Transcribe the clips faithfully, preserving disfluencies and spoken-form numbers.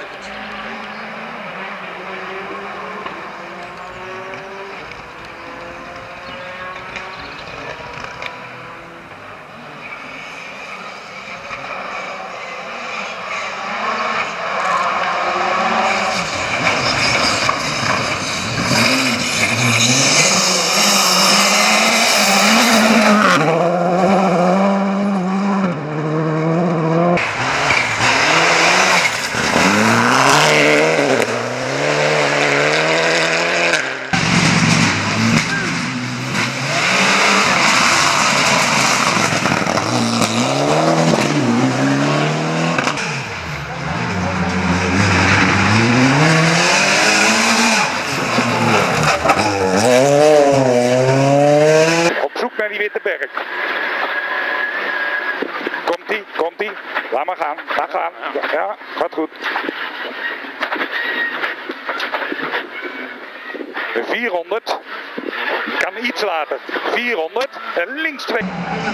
uitbuitend. Naar die witte berg. Komt-ie, komt-ie. Laat maar gaan, laat gaan. Ja, gaat goed. vierhonderd. Kan iets later. vierhonderd. En links twee.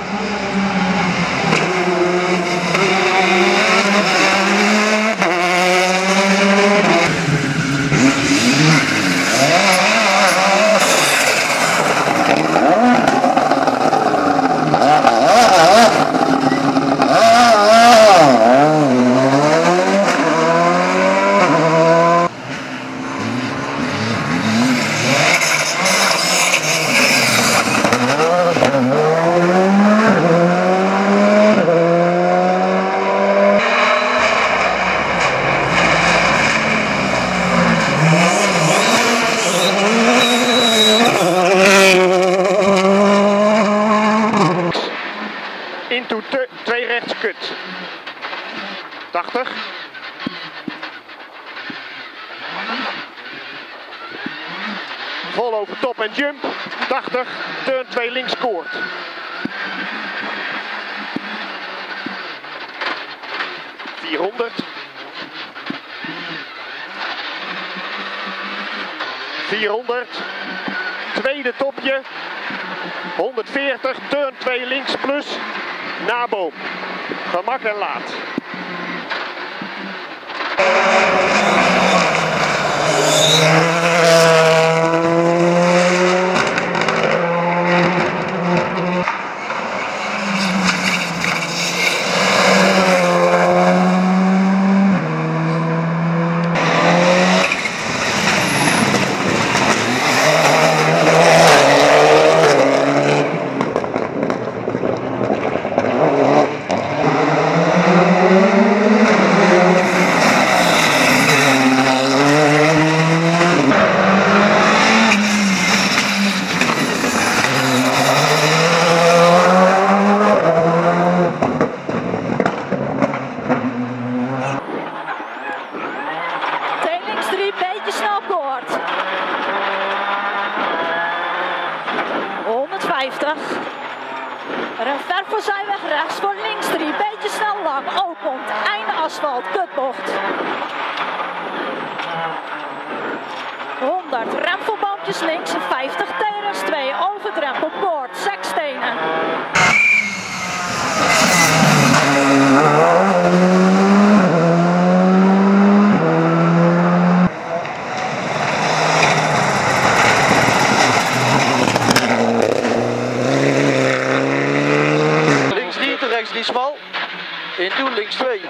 Into twee rechts kut. tachtig. Vol over top en jump. tachtig. Turn twee links koord. vierhonderd. vierhonderd. Tweede topje. honderdveertig. Turn twee links plus. Naboom. Gemak en laat. honderdvijftig. Ver voor zijweg rechts voor links drie. Beetje snel lang. Opent. Einde asfalt. Kutbocht. honderd. Rempelboompjes links. vijftig. T R S twee. Overdrempel. Boord. Zes stenen. Rechts drie smal, into links twee,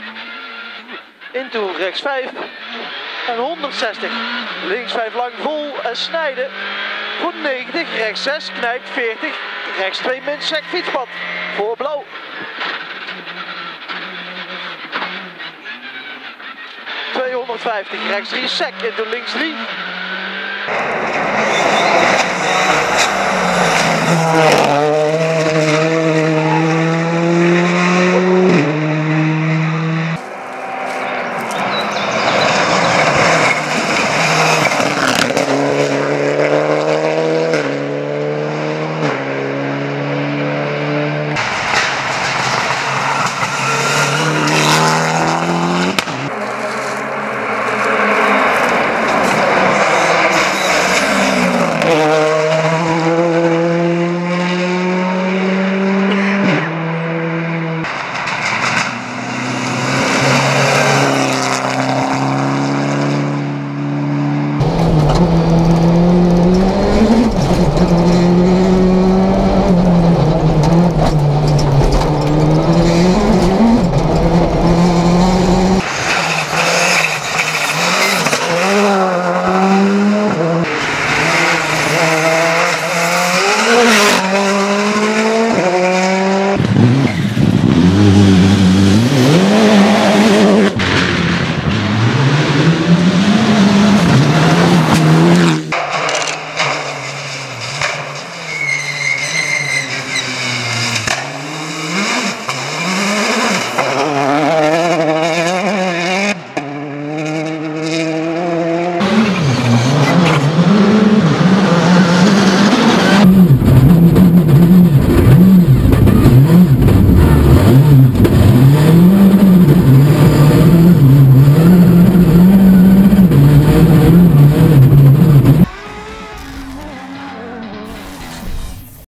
into rechts vijf en honderdzestig, links vijf lang vol en snijden, goed negentig, rechts zes, knijpt veertig, rechts twee min sec fietspad, voor blauw. tweehonderdvijftig, rechts drie sec, into links drie. Ja.